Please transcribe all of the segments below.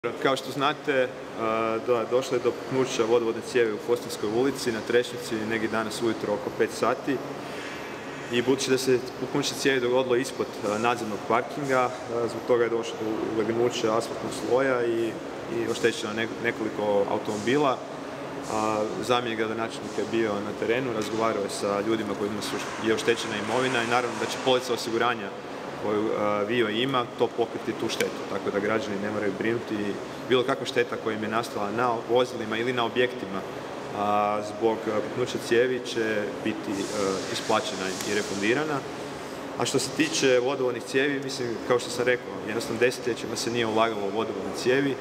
Kao što znate, došlo je do puknuća vodovodne cijevi u Fostanskoj ulici na Trešnjici negdje danas ujutro oko 5 sati. I budući da se puknuće cijevi dogodilo ispod nadzemnog parkinga, zbog toga je došlo do legnuća asfaltnog sloja i oštećeno nekoliko automobila. Zamjenik gradonačelnika je bio na terenu, razgovarao je sa ljudima kojima je oštećena imovina i naravno da će polica osiguranja koju VIO ima to pokriti tu štetu, tako da građani ne moraju brinuti. Bilo kakva šteta koja im je nastala na vozilima ili na objektima zbog puknuća cijevi će biti isplaćena i refundirana. A što se tiče vodovodnih cijevi, mislim, kao što sam rekao, jednostavno desetljećima se nije ulagalo u vodovodne cijevi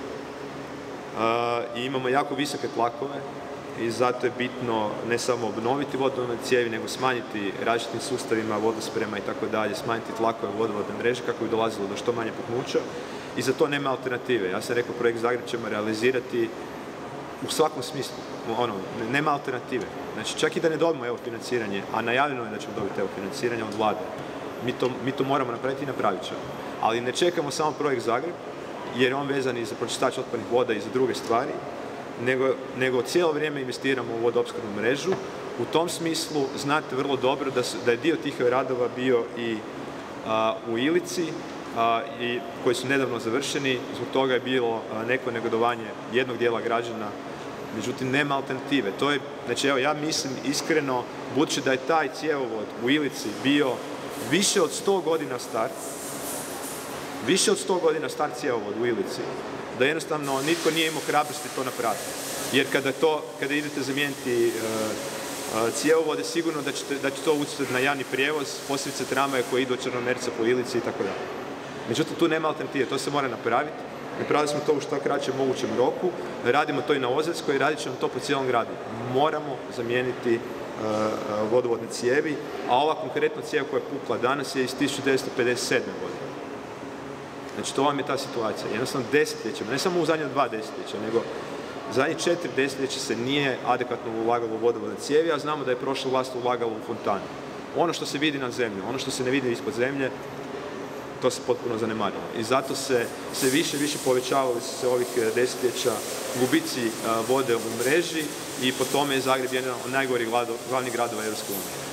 i imamo jako visoke tlakove i zato je bitno ne samo obnoviti vodovodne cijevi, nego smanjiti različitim sustavima vodosprema i tako dalje, smanjiti tlakove vodovodne mreže kako bi dolazilo do što manje puknuća i za to nema alternative. Ja sam rekao, projekt Zagreb ćemo realizirati u svakom smislu, nema alternative. Znači, čak i da ne dobijemo evo financiranje, a najavljeno je da ćemo dobiti evo financiranje od vlade, mi to moramo napraviti i napravit ćemo. Ali ne čekamo samo projekt Zagreb, jer je on vezan i za pročistač otpadnih voda i za druge stvari, nego cijelo vrijeme investiramo u vodoopskrbnu mrežu. U tom smislu znate vrlo dobro da je dio tih radova bio i u Ilici, koji su nedavno završeni. Zbog toga je bilo neko negodovanje jednog dijela građana, međutim nema alternative. Znači evo, ja mislim iskreno, budući da je taj cjevovod u Ilici bio više od 100 godina star cjevovod u Ilici, da jednostavno nitko nije imao hrabrosti to napraviti. Jer kada idete zamijeniti cjevovode, sigurno da će to utjecati na javni prijevoz, posebice tramvaje koji idu od Črnomerca po Ilici i tako dalje. Međutim, tu nema alternative, to se mora napraviti. Napravili smo to u što kraćem mogućem roku, radimo to i na Ozerskoj i radit ćemo to po cijelom gradu. Moramo zamijeniti vodovodne cijevi, a ova konkretna cijev koja je pukla danas je iz 1957. godine. Znači, to vam je ta situacija. Jednostavno desetljećima, ne samo u zadnje 2 desetljeća, nego zadnjih 4 desetljeća se nije adekvatno ulagalo u vodovodne cijevi, a znamo da je prošla vlast ulagala u fontane. Ono što se vidi na zemlji, ono što se ne vidi ispod zemlje, to se potpuno zanemarilo. I zato se više i više povećavali se ovih desetljeća gubici vode u mreži i po tome je Zagreb jedan od najgorih glavnih gradova EU.